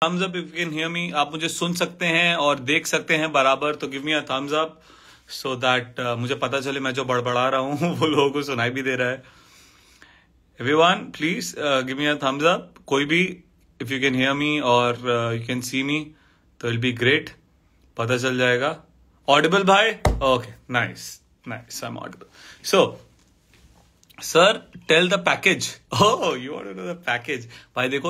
thumbs up if you can hear me. आप मुझे सुन सकते हैं और देख सकते हैं बराबर, तो give me a thumbs up so that मुझे पता चले मैं जो बड़बड़ा रहा हूँ वो लोगों को सुनाई भी दे रहा है. Everyone, please give me a thumbs up. कोई भी, if you can hear me or you can see me, तो it'll be great. पता चल जाएगा. Audible भाई? Okay, nice, I'm audible. So, sir, tell the package. Oh, you want to know the package? भाई देखो,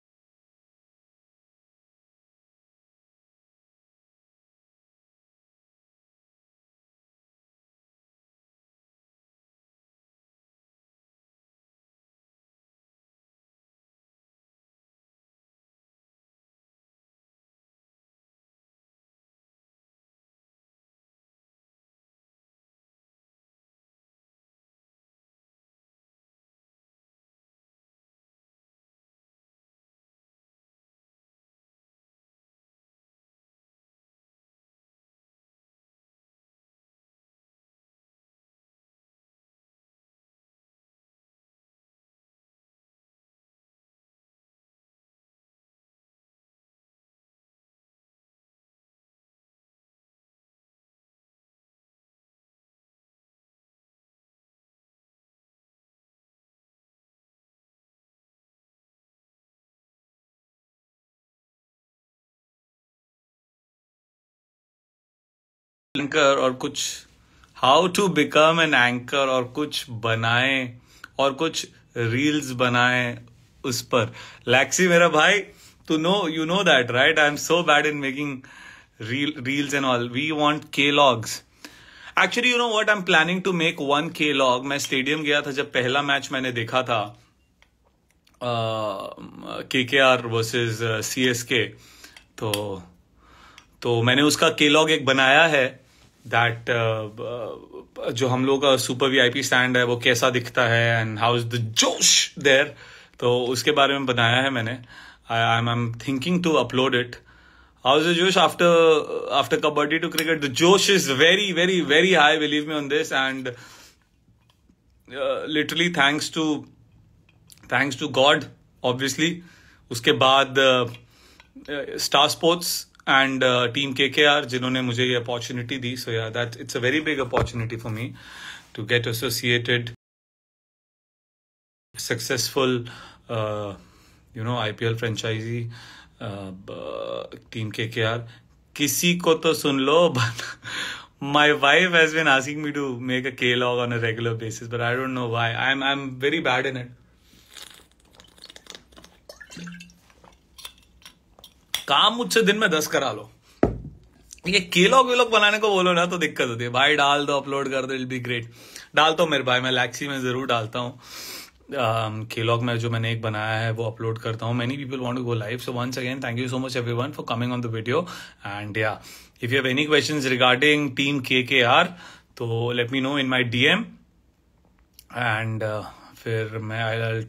anchor और कुछ how to become an anchor और कुछ बनाए और कुछ रील्स बनाए उस पर. लैक्सी मेरा भाई, तू you know that right? I am so bad in making reels and all. We want K-logs. Actually you know what, I am planning to make 1 K-log. मैं स्टेडियम गया था जब पहला मैच मैंने देखा था, KKR वर्सेस CSK. तो मैंने उसका K-log एक बनाया है, दैट जो हम लोग का सुपर VIP स्टैंड है वो कैसा दिखता है एंड हाउ इज द जोश देयर. तो उसके बारे में बनाया है मैंने. I am thinking to upload it. How is the जोश after kabaddi to cricket? The जोश is very very very high, believe me on this. And literally thanks to god obviously. उसके बाद star sports and team KKR जिन्होंने मुझे ये opportunity दी. So yeah, that it's a very big opportunity for me to get associated successful IPL franchisee team KKR. किसी को तो सुन लो. My wife has been asking me to make a K-log on a regular basis, but I don't know why. I'm very bad in it. काम मुझसे दिन में 10 करा लो. ये K-log बनाने को बोलो ना तो दिक्कत होती है. भाई डाल दो, अपलोड कर दो, इट बी ग्रेट. डालता हूँ मेरे भाई, मैं लैक्सी में जरूर डालता हूँ. K-log में जो मैंने एक बनाया है वो अपलोड करता हूँ. Many people want to go live. So once again thank you so much everyone for coming on the video. And yeah, if you have any questions regarding team KKR तो let me know in my DM. And फिर मैं आई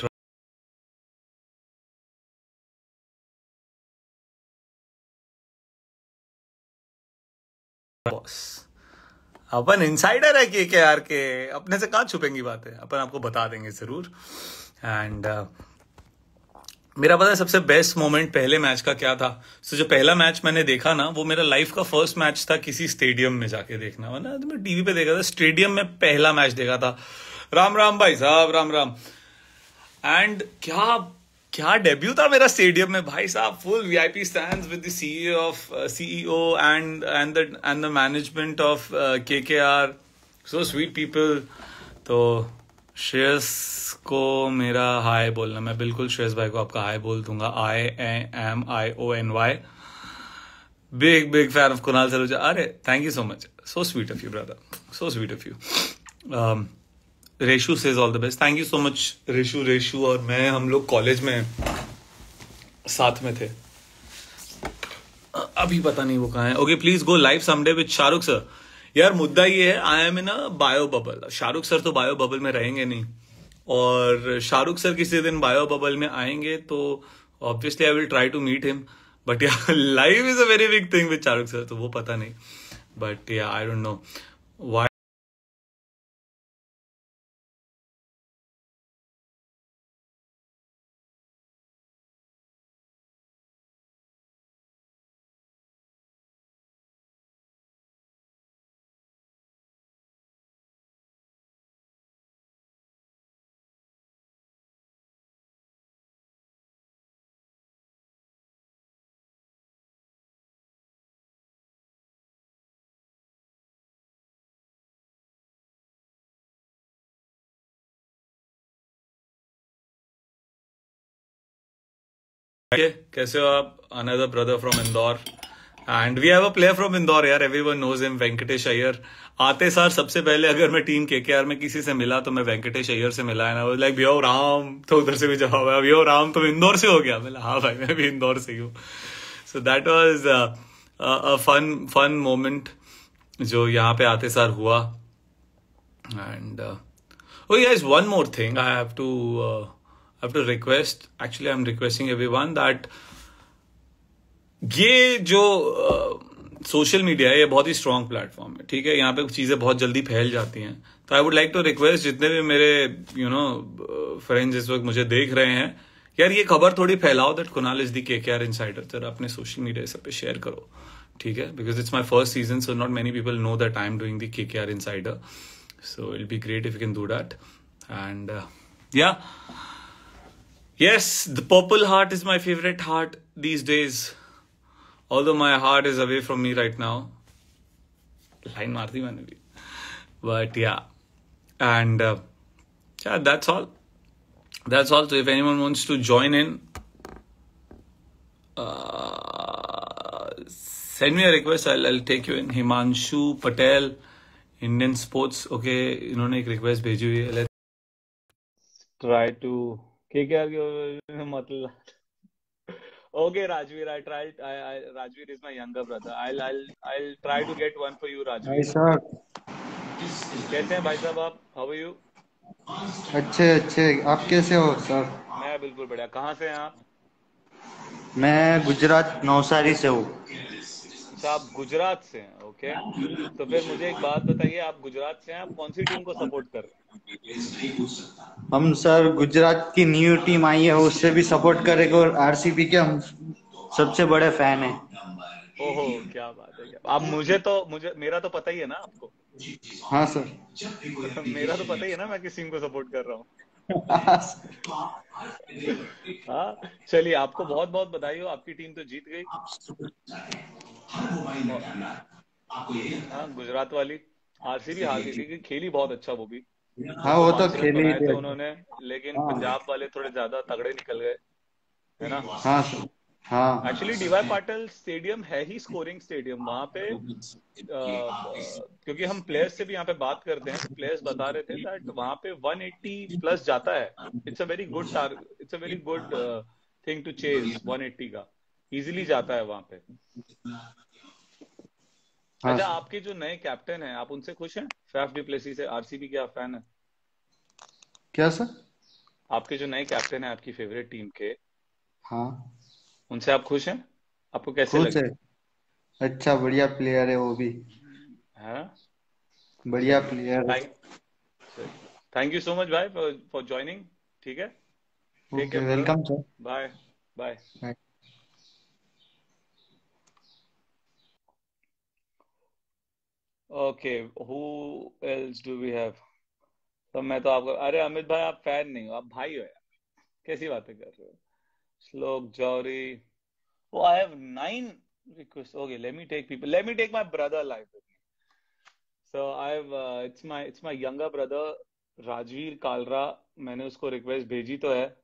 boss. अपन insider है KKR के, अपने से कहां छुपेंगी बातें, अपन आपको बता देंगे जरूर. एंड मेरा पता है सबसे बेस्ट मोमेंट पहले मैच का क्या था. सो जो पहला मैच मैंने देखा ना, वो मेरा लाइफ का फर्स्ट मैच था किसी स्टेडियम में जाके देखना. वरना तो मैं टीवी पे देखा था, स्टेडियम में पहला मैच देखा था. राम राम भाई साहब, राम राम. एंड क्या डेब्यू था मेरा स्टेडियम में भाई साहब. Full VIP stands with the CEO and the management of KKR. So sweet people. तो श्रेयस को मेरा हाय बोलना. मैं बिल्कुल श्रेयस भाई को आपका हाय बोल दूंगा. IAMIONY. Big fan of Kunal Saluja. अरे thank you so much. So sweet of you brother, so sweet of you. Reshu says all the best. Thank you so much Reshu और मैं, हम लोग कॉलेज में साथ में थे. अभी पता नहीं वो कहाँ है. Okay, please go live someday with Shahrukh sir. यार मुद्दा ये है, I am in a bio bubble. Shahrukh sir तो बायो बबल में रहेंगे नहीं, और शाहरुख सर किसी दिन बायो बबल में आएंगे तो obviously I will try to meet him. But यार live is a very big thing with Shahrukh sir, तो वो पता नहीं. But yeah I don't know why. कैसे हो आप? Another brother from Indore and we have a player from Indore यार, everyone knows him, Venkatesh Iyer. आते सार सबसे पहले अगर मैं टीम केकेआर में किसी से मिला तो मैं वेंकटेश अय्यर से मिला है ना, वो लाइक भैया राम, तो उधर से भी जवाब है भैया राम तुम इंदौर से हो गया? मैं हाँ भाई मैं भी इंदौर से ही हूँ। So that was a fun fun moment जो यहाँ पे आते सार हुआ। And oh yes, one more thing I have to request, actually I'm requesting everyone that ये जो सोशल मीडिया है ये बहुत ही स्ट्रांग प्लेटफॉर्म है, ठीक है? यहाँ पे चीजें बहुत जल्दी फैल जाती हैं, तो I would like to request जितने भी मेरे फ्रेंड्स इस वक्त मुझे देख रहे हैं, यार ये खबर थोड़ी फैलाओ that Kunal is the KKR insider, जरा अपने सोशल मीडिया सब पे शेयर करो, ठीक है? Because it's my first season, so not many people know that I am doing the KKR insider, so it'll be great if you can do that. And yeah, yes, the Purple Heart is my favorite heart these days, although my heart is away from me right now. Line मार दी मैंने भी, but yeah, and yeah, that's all. So if anyone wants to join in, send me a request. I'll take you in. Himanshu Patel, Indian sports, okay, इन्होंने एक request भेजी हुई है। Try to KKR मतलब okay Rajveer, I try, Rajveer is my younger brother, I'll try to get one for you Rajveer. भाई साहब कैसे हैं भाई साहब आप? How are you? अच्छे, आप कैसे हो सर? मैं बिल्कुल बढ़िया। कहाँ से हैं आप? मैं गुजरात नवसारी से हूँ। अच्छा, आप गुजरात से हैं, ओके। तो फिर मुझे एक बात बताइए, आप गुजरात से हैं, आप कौन सी टीम को सपोर्ट कर रहे हैं? हम सर गुजरात की न्यू टीम आई है उससे भी सपोर्ट करेंगे, और आरसीबी के हम सबसे बड़े फैन हैं। ओहो, क्या बात है, क्या आप, मुझे मेरा तो पता ही है ना आपको। हाँ सर मेरा तो पता ही है ना मैं किस टीम को सपोर्ट कर रहा हूँ। हाँ चलिए, आपको बहुत बहुत बधाई हो, आपकी टीम तो जीत गई। हाँ, गुजरात वाली आरसीबी हार गई थी, खेली बहुत अच्छा वो भी। हाँ वो तो 105 रन खेले ही बनाए थे थे उन्होंने, लेकिन हाँ पंजाब वाले थोड़े ज्यादा तगड़े निकल गए, है ना? हाँ सर हाँ एक्चुअली डीवाई पाटिल स्टेडियम है ही स्कोरिंग स्टेडियम वहां पे, क्योंकि हम प्लेयर्स से भी यहाँ पे बात करते हैं, तो प्लेयर्स बता रहे थे दैट वहां पे 180 प्लस जाता है। It's a very good it's a very good thing to chase, 180 का इजीली जाता है वहां पे। हाँ अच्छा, सर। आपके जो नए कैप्टन हैं, आप उनसे खुश हैं? फैफ डु प्लेसिस से, आरसीबी के आप फैन हैं? क्या सर? आपके जो नए कैप्टन हैं आपकी फेवरेट टीम के, हाँ उनसे आप खुश हैं? आपको कैसे खुश लगे? है, अच्छा बढ़िया प्लेयर है वो भी, है ना? बढ़िया चलिए, प्लेयर है। थैंक यू सो मच भाई फॉर ज्वाइनिंग, ठीक है? Take okay care brother, welcome sir. Bye bye. Okay, who else do we have? तो मैं तो आपको, अरे अमित भाई आप फैन नहीं हो, आप भाई हो यार, कैसी बातें कर रहे हो? श्लोक जौहरी, oh I have 9 requests, okay, let me take my brother live with me. So I've it's my younger brother Rajveer Kalra, मैंने उसको रिक्वेस्ट भेजी तो है।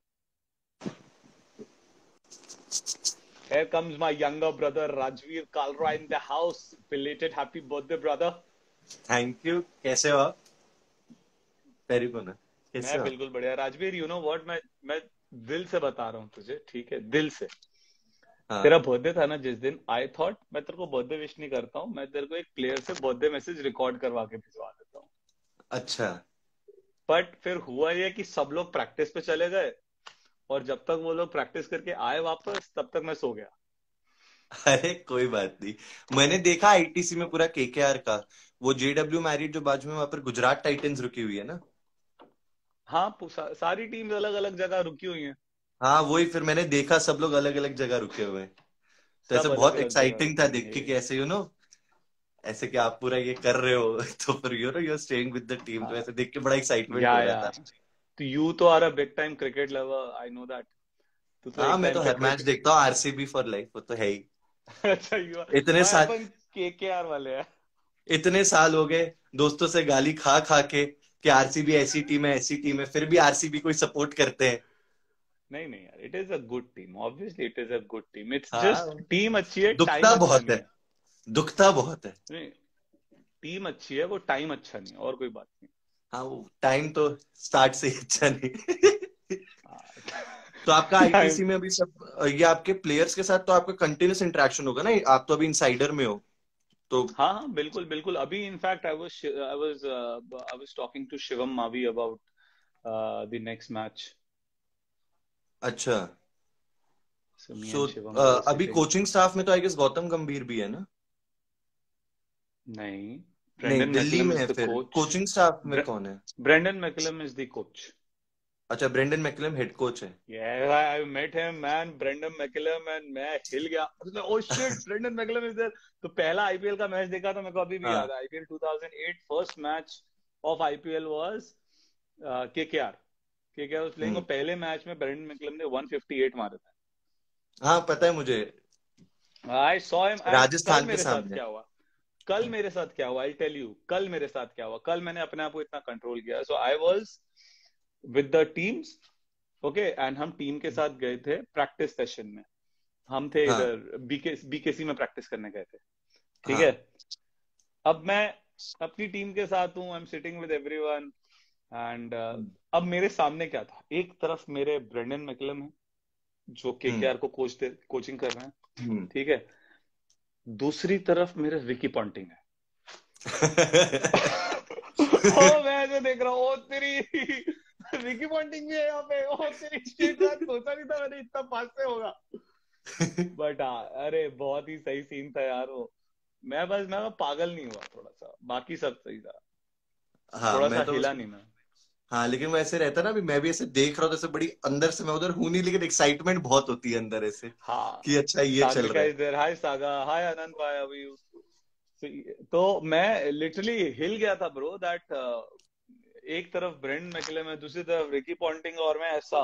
Here comes my younger brother Rajveer Kalra in the house. Belated happy birthday brother. Thank you. कैसे हो आप? Very good. कैसे मैं हो? बिल्कुल बढ़िया राजवीर, यू नो व्हाट, मैं दिल से बता रहा हूँ तुझे, ठीक है? दिल से। हाँ। तेरा बर्थडे था ना जिस दिन, आई थॉट मैं तेरे को बर्थडे विश नहीं करता हूँ, मैं तेरे को एक प्लेयर से बर्थडे मैसेज रिकॉर्ड करवा के भिजवा देता हूँ। अच्छा। बट फिर हुआ ये कि सब लोग प्रैक्टिस पे चले गए, और जब तक वो लोग प्रैक्टिस करके आए वापस, तब तक मैं सो गया। अरे कोई बात नहीं, मैंने देखा आईटीसी में पूरा केकेआर का वो जेडब्ल्यू मैरिट जो बाजू में, वहां पर गुजरात टाइटंस रुकी हुई है ना? हाँ, सारी टीम्स अलग अलग जगह रुकी हुई हैं। हाँ वही, फिर मैंने देखा सब लोग अलग अलग जगह रुके हुए हैं, तो ऐसे सब अलग बहुत अलग जगह एक्साइटिंग था रुकी देख के हैं। कि ऐसे ऐसे कि आप पूरा ये कर रहे हो तो फिर you are staying with the team, तो ऐसे देख के बड़ा एक्साइटमेंट हो रहा या था। तो यू तो are a big time cricket lover, I know that. तू तो हाँ एक मैं टाइम तो पे हर मैच देखता हूँ, आरसीबी फॉर लाइफ, वो तो है ही। अच्छा, यू इतने भाई साल अपन केकेआर वाले हैं। इतने साल हो गए दोस्तों से गाली खा खा के कि आरसीबी ऐसी टीम है ऐसी टीम है, फिर भी आरसीबी को सपोर्ट करते हैं। नहीं नहीं यार, it is a good team, obviously it is a good team, it's हाँ, जस्ट टीम अच्छी है, टाइम दुखता अच्छा बहुत नहीं है, है। दुखता बहुत है। नहीं, टीम अच्छी है, वो टाइम अच्छा नहीं है, और कोई बात नहीं। हाँ, वो टाइम तो स्टार्ट से ही अच्छा नहीं। तो आपका टाइम आईटीसी में अभी सब ये आपके प्लेयर्स के साथ तो आपका कंटिन्यूस इंटरेक्शन होगा ना, आप तो अभी इनसाइडर में हो तो। हाँ हाँ बिल्कुल बिल्कुल, अभी in fact I was talking to Shivam Mavi about the next match. अच्छा, so me so and Shivam we were अभी सिटिंग। कोचिंग स्टाफ में तो आई गेस गौतम गंभीर भी है ना? नहीं, नहीं, ब्रेंडन दिल्ली मैकलम में इज है, द फिर कोच। कोचिंग स्टाफ में कौन है? Brendon McCullum is the coach. अच्छा, ब्रेंडन मैकलम हेड कोच है। Yeah, I met him, man, Brendan McCullum, and मैं हिल गया। Oh shit, Brendan McCullum is there। तो पहला आईपीएल का मैच देखा तो मेरे को अभी भी याद हाँ। है, IPL 2008 first match of IPL was KKR. KKR was playing, और पहले मैच में ब्रेंडन मैकलम ने 158 मारे थे। हाँ, पता है मुझे, आई सॉ हिम, एंड कल राजस्थान के मेरे साथ सामने। क्या हुआ, कल मेरे साथ क्या हुआ, आई टेल यू कल मेरे साथ क्या हुआ। कल मैंने अपने आप को इतना कंट्रोल किया, so I was with the teams, okay, and हम टीम के साथ गए थे प्रैक्टिस सेशन में। हम थे हाँ, इधर बीकेसी में प्रैक्टिस करने गए थे, ठीक है। हाँ, अब मैं अपनी टीम के साथ हूँ, I am sitting with everyone, and अब मेरे सामने क्या था, एक तरफ मेरे ब्रेंडन मैकलम है जो हम्म, केकेआर को कोचिंग कर रहे हैं, हम्म। ठीक है। दूसरी तरफ मेरे रिकी पॉन्टिंग है। ओ मैं जो देख रहा हूँ, ओ तेरी रिकी पॉन्टिंग भी है यहाँ पे, ओ तेरी शिट यार, सोचा नहीं था मैंने इतना पास से होगा। बट हाँ, अरे बहुत ही सही सीन था यार वो। मैं पागल नहीं हुआ थोड़ा सा, बाकी सब सही था, हाँ, थोड़ा मैं सा तो हिला नहीं मैं। हाँ, लेकिन वो ऐसे रहता है ना, अभी मैं भी ऐसे देख रहा हूँ, जैसे बड़ी अंदर से मैं उधर हूं नहीं, लेकिन एक्साइटमेंट बहुत होती है अंदर ऐसे हाँ, कि अच्छा ये चल सागरिका रहा है। Is there, hi Saga, hi Anand भाई, अभी तो मैं लिटरली हिल गया था ब्रो, दैट एक तरफ ब्रेंड मैकलम है, दूसरी तरफ रिकी पॉन्टिंग, और मैं ऐसा,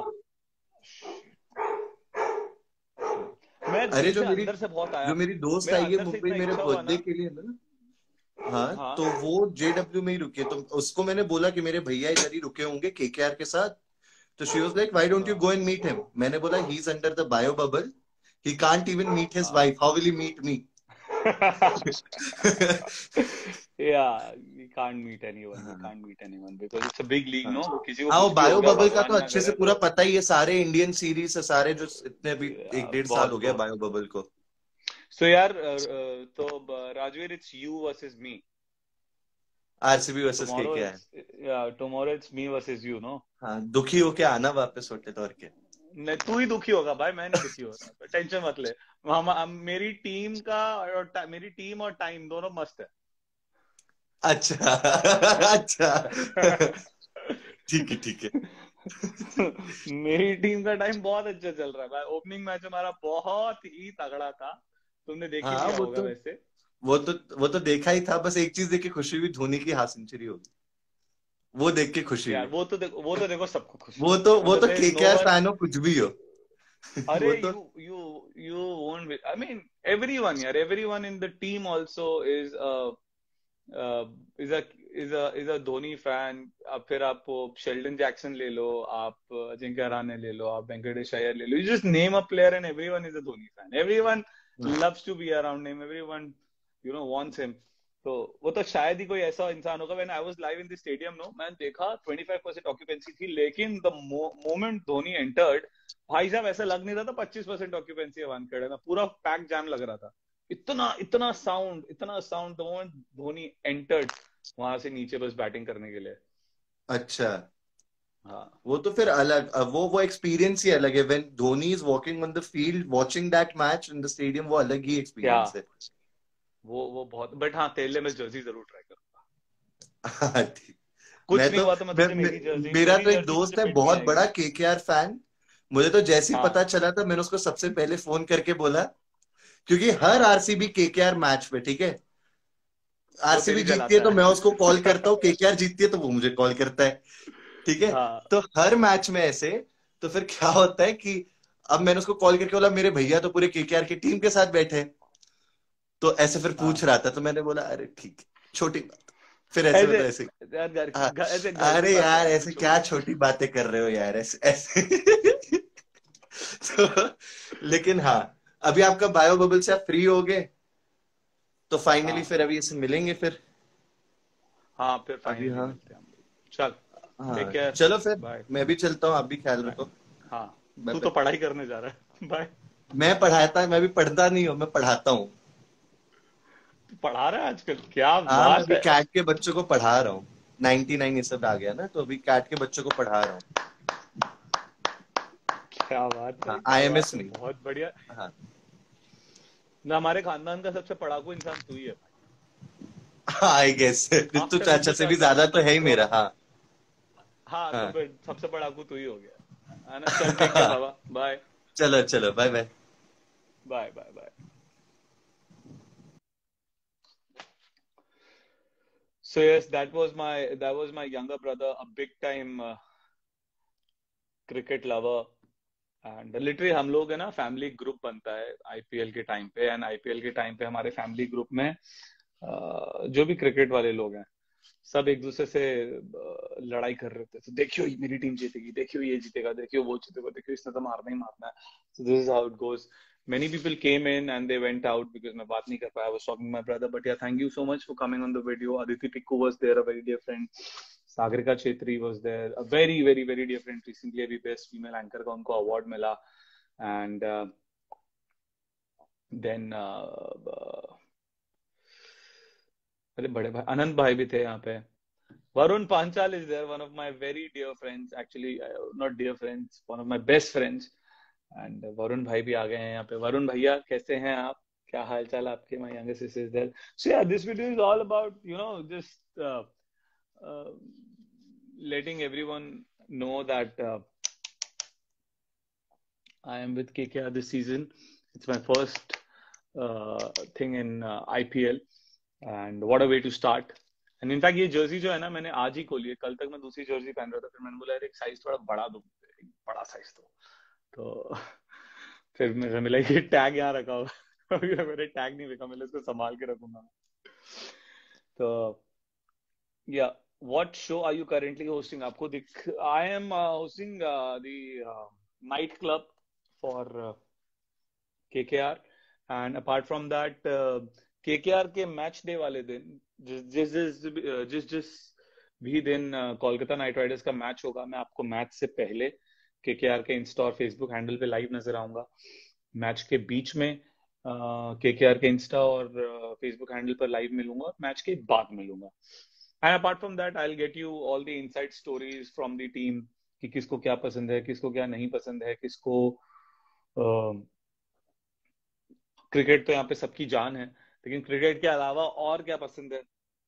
मैं अरे, दिल से अंदर से बहुत जो आया, मेरी दोस्त मेरा आई है अंदर से मुंबई इतना मेरे इच्छा हुआ बर्थडे ना। के लिए ना, हाँ, हाँ तो वो जेडब्ल्यू में ही रुके, तो उसको मैंने बोला कि मेरे भैया इधर ही रुके होंगे केकेआर के साथ। तो she was like, why don't you हाँ गो एंड मीट हिम? मैंने बोला, he is under the bio bubble, he can't even meet his हाँ। Wife, how will he meet me? Yeah, we can't meet anyone. We हाँ, can't meet anyone because it's a big league, हाँ, no? वो किसी को हाँ, वो कुछ भी हो बायो गया, बबल का तो भगवान ना अच्छे से करे पूरा तो पता ही है, सारे इंडियन सीरीज है सारे, जो इतने भी एक डेढ़ साल बहुत हो गया बहुत। बायो बबल को। So यार, तो Rajveer, it's you versus me. RCB versus Tomorrow KKR. it's yeah, tomorrow it's me versus you, no? हाँ, दुखी होके आना वापस होटे तौर के। नहीं, तू ही दुखी होगा भाई, मैं नहीं दुखी हो रहा, तो टेंशन मत ले। मेरी टीम का और मेरी टीम और टाइम दोनों मस्त है। अच्छा। अच्छा। ठीक है, ठीक है। मेरी टीम का टाइम बहुत अच्छा चल रहा है भाई, ओपनिंग मैच हमारा बहुत ही तगड़ा था, तुमने देख ही हाँ, लिया होगा वैसे। वो तो देखा ही था, बस एक चीज देख के खुशी हुई, धोनी की हाफ सेंचुरी होगी, वो देख के खुशी यार हुई। वो तो देखो सबको खुशी वो हुई, तो वो मतलब तो there is no KKR one. Fan हो कुछ भी हो। अरे वो तो you won't be, I mean everyone यार, everyone in the team also uh, is a is a Dhoni fan. अब फिर आप शेल्डन जैक्सन ले लो, आप अजिंक्य रहाणे ले लो, आप वेंकटेश अय्यर ले लो, you just name a player and everyone is a Dhoni fan, everyone loves to be around him, everyone wants him। तो वो तो शायद ही कोई ऐसा इंसान होगा। When I was live in the stadium, no, मैंने देखा 25% ऑक्यूपेंसी थी, लेकिन द मोमेंट धोनी एंटर्ड, भाई साहब ऐसा लग नहीं रहा था 25% ऑक्यूपेंसी है वानखेड़े में, पूरा पैक जैम लग रहा था। इतना इतना sound the moment Dhoni entered वहां से नीचे बस बैटिंग करने के लिए। अच्छा, हाँ वो तो फिर अलग, वो एक्सपीरियंस ही अलग है, when Dhoni is walking on the field watching that match in the stadium, वो अलग ही क्या, एक्सपीरियंस है। वो बहुत, बट हाँ तेले में जर्सी जरूर ट्राई करूंगा। हाँ, ठीक। कुछ मैं नहीं तो हुआ तो मैं मैं, तुझे मैं मेरा मेरी तो एक जर्सी तुझे दोस्त है पिट नहीं बहुत बड़ा आएगी। केकेआर फैन, मुझे तो जैसे ही हाँ पता चला था मैंने उसको सबसे पहले फोन करके बोला, क्योंकि हर आरसीबी केकेआर मैच पे, ठीक है, वो आरसीबी तेरी जीतती है जलाता तो मैं है। उसको कॉल करता हूँ, केकेआर जीतती है तो वो मुझे कॉल करता है, ठीक है। हाँ तो हर मैच में ऐसे, तो फिर क्या होता है कि अब मैंने उसको कॉल करके बोला, मेरे भैया तो पूरे केकेआर की टीम के साथ बैठे हैं, तो ऐसे फिर पूछ हाँ, रहा था, तो मैंने बोला अरे ठीक है, छोटी बात। फिर ऐसे ऐसे मतलब ऐसे, यार हाँ, ऐसे घर की अरे बात है यार यार, ऐसे क्या छोटी। छोटी बातें कर रहे हो यार, ऐसे ऐसे। लेकिन हाँ, अभी आपका बायो बबल से आप फ्री हो गए तो फाइनली हाँ फिर अभी इसे मिलेंगे फिर। हाँ, फिर अभी फाइनली हाँ। मिलते हैं हम लोग। चल, टेक हाँ केयर। चलो फिर, बाय। मैं भी चलता हूँ, आप भी ख्याल बाय। रखो। हाँ, बाय तू तो बाय। पढ़ाई करने जा रहा है। बाय। मैं भी पढ़ता नहीं हूँ, मैं पढ़ाता हूँ। तू पढ़ा रहा है आजकल, क्या हाँ मैं बात अभी है। कैट के बच्चों को पढ़ा रहा हूँ। 99 ये सब आ गया ना, तो अभी कैट के बच्चों को पढ़ा रहा हूँ। क्या बात है, हाँ क्या बात IMS है, नहीं। बहुत बढ़िया। हाँ ना, हमारे खानदान का सबसे पढ़ाकू इंसान तू ही है भाई। आई गेस रितु आफ्टर चाचा रितु से भी चाचा। ज्यादा तो है ही तो मेरा। हाँ हाँ, तो हाँ। फिर सबसे पढ़ाकू तू ही हो गया है ना। चल, टेक केयर बाबा। बाय। चलो चलो, bye bye. Bye bye bye. So yes, that was my younger brother, a big time cricket lover. And literally हम लोग है ना, फैमिली ग्रुप बनता है आईपीएल के टाइम पे। एंड आईपीएल के टाइम पे हमारे फैमिली ग्रुप में जो भी क्रिकेट वाले लोग हैं, सब एक दूसरे से लड़ाई कर रहे थे। तो देखियो ये मेरी टीम जीतेगी, देखियो ये जीतेगा, देखियो वो जीतेगा, देखियो इसने तो मारना ही मारना है। So this is how it goes. Many people came in and they went out because मैं बात नहीं कर पाया। I was talking to my brother, but yeah, thank you so much for coming on the video. Aditi Pikku was there, a very dear friend. Sagarika Chetri was there, a very very very dear friend. Recently अभी best female anchor का उनको award मिला। And then अरे बड़े भाई अनंत भाई भी थे यहाँ पे। Varun Panchal is there, one of my very dear friends, actually, not dear friends, one of my best friends. And Varun भाई भी आ गए हैं यहाँ पे। वरुण भैया कैसे हैं आप, क्या हाल चाल आपके? My younger sister is there. So yeah, this video is all about, just uh, letting everyone know that I am with KKR this season. It's my first thing in IPL, and what a way to start. And in fact ये jersey जो है ना, मैंने आज ही खोली है। कल तक मैं दूसरी जर्सी पहन रहा था, फिर मैंने बोला यार एक साइज थोड़ा बड़ा दो, एक बड़ा साइज दो। तो फिर मुझे मिला ये टैग यहाँ रखा हुआ। अभी मेरे टैग नहीं देखा, मैं इसको संभाल के रखूंगा। तो yeah, what show are you currently hosting? आपको दिख, I am hosting the night club for KKR. And apart from that, KKR के मैच डे वाले दिन, जिस भी दिन कोलकाता नाइट राइडर्स का मैच होगा, मैं आपको मैच से पहले केकेआर के इंस्टा और फेसबुक हैंडल पे लाइव नजर आऊंगा। मैच के बीच में केकेआर के इंस्टा और फेसबुक हैंडल पर लाइव मिलूंगा, और मैच के बाद मिलूंगा। And apart from that I will get you all the inside stories from the team, कि किसको क्या पसंद है, किसको क्या नहीं पसंद है, किसको क्रिकेट तो यहाँ पे सबकी जान है, लेकिन क्रिकेट के अलावा और क्या पसंद है।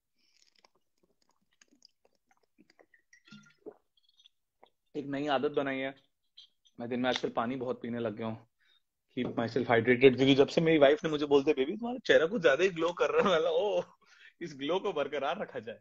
एक नई आदत बनाई है, मैं दिन में आजकल पानी बहुत पीने लग गया हूँ। कीप माई सेल्फ हाइड्रेटेड, क्योंकि जब से मेरी वाइफ ने मुझे बोलते बेबी तुम्हारा चेहरा कुछ ज्यादा ही ग्लो कर रहा है, ओ इस ग्लो को बरकरार रखा जाए।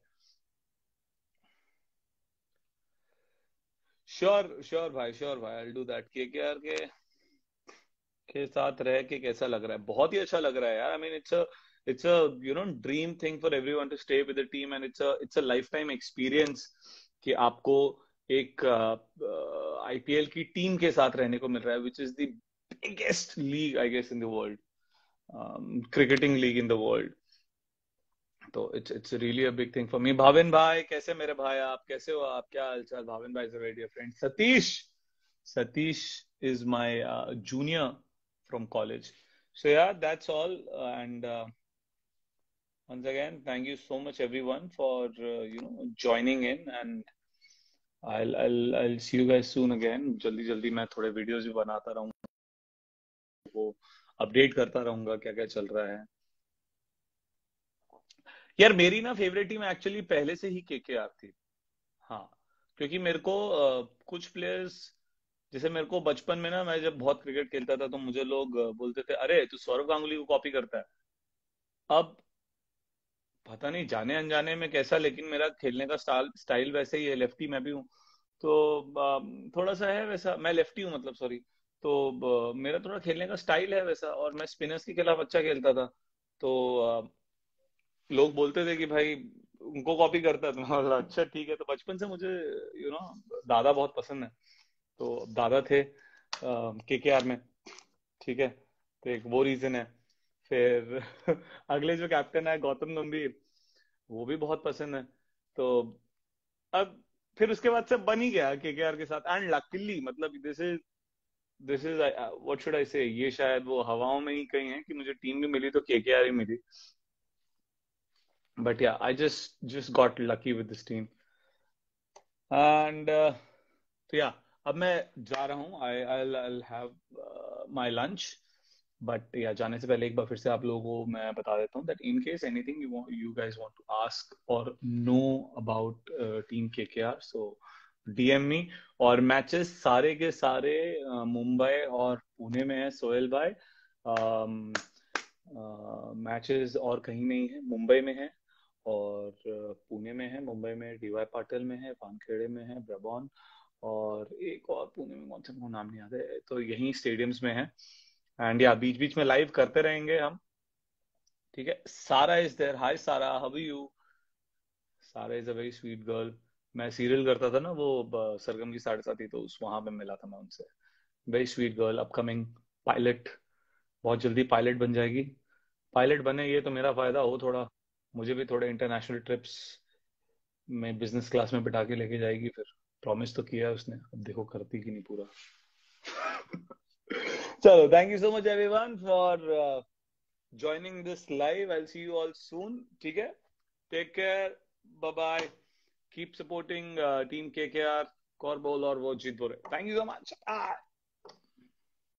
श्योर श्योर भाई, sure I, will do that दैट। केकेआर के साथ रह के कैसा लग रहा है? बहुत ही अच्छा लग रहा है यार। I mean it's a dream thing for everyone to stay with the team, and it's a life time experience कि आपको एक आईपीएल की टीम के साथ रहने को मिल रहा है, which is the biggest league I guess in the world, cricketing league in the world. तो it's really a big thing for me. Bhavin भाई कैसे मेरे भाई, आप कैसे हो? आप क्या हालचाल? भाविन भाई is a very dear friend. Satish is my junior from college. So yeah, that's all. And once again, thank you so much everyone for joining in, and I'll see you guys soon again. जल्दी जल्दी मैं थोड़े videos भी बनाता रहूंगा, वो update करता रहूंगा क्या क्या चल रहा है। यार मेरी ना फेवरेट टीम एक्चुअली पहले से ही केकेआर थी। हाँ, क्योंकि मेरे को कुछ प्लेयर्स, जैसे मेरे को बचपन में ना, मैं जब बहुत क्रिकेट खेलता था तो मुझे लोग बोलते थे अरे तू सौरव गांगुली को कॉपी करता है। अब पता नहीं जाने अनजाने में कैसा, लेकिन मेरा खेलने का स्टाइल वैसे ही है, लेफ्टी मैं भी हूँ। तो थोड़ा सा है वैसा, मैं लेफ्टी हूँ मतलब, सॉरी। तो मेरा थोड़ा खेलने का स्टाइल है वैसा, और मैं स्पिनर्स के खिलाफ अच्छा खेलता था। तो लोग बोलते थे कि भाई उनको कॉपी करता है। तो मैं बोला अच्छा ठीक है। तो बचपन से मुझे दादा बहुत पसंद है। तो दादा थे, केकेआर में, ठीक है, तो एक वो रीजन है। फिर अगले जो कैप्टन है गौतम गंभीर, वो भी बहुत पसंद है। तो अब फिर उसके बाद से बन ही गया केकेआर के साथ, एंड लकीली मतलब this is what should I say, ये शायद वो हवाओं में ही कहीं है कि मुझे टीम भी मिली तो केकेआर ही मिली। But yeah I just got lucky with this team. And तो या अब मैं जा रहा हूँ, I I have my lunch. But yeah जाने से पहले एक बार फिर से आप लोगों को मैं बता देता हूँ that in case anything you guys want to ask और know about team KKR, so DM me. और मैचेस सारे के सारे मुंबई और पुणे में है सोहेल भाई। मैचेस और कहीं नहीं है, मुंबई में है और पुणे में है। मुंबई में डीवाई पाटिल में है, वानखेड़े में है ब्रबॉन, और एक और पुणे में कौन सा, मुझे नाम नहीं याद है, तो यही स्टेडियम्स में है। एंड या बीच बीच में लाइव करते रहेंगे हम, ठीक है। सारा is there, hi Sara, how are you? Sara is a very sweet girl. मैं सीरियल करता था ना वो सरगम की 7:30, तो उस वहां पे मिला था मैं उनसे। Very sweet girl, upcoming pilot, बहुत जल्दी पायलट बन जाएगी। पायलट बने ये तो मेरा फायदा हो थोड़ा, मुझे भी थोड़े इंटरनेशनल ट्रिप्स में बिजनेस क्लास में बिठा के लेके जाएगी फिर। प्रॉमिस तो किया है उसने, अब देखो करती कि नहीं पूरा। चलो, thank you so much everyone for joining this live. I'll see you all soon. ठीक है, take care, bye bye, keep supporting team KKR, Korbol और वो जीत बोरे। Thank you so much. Bye.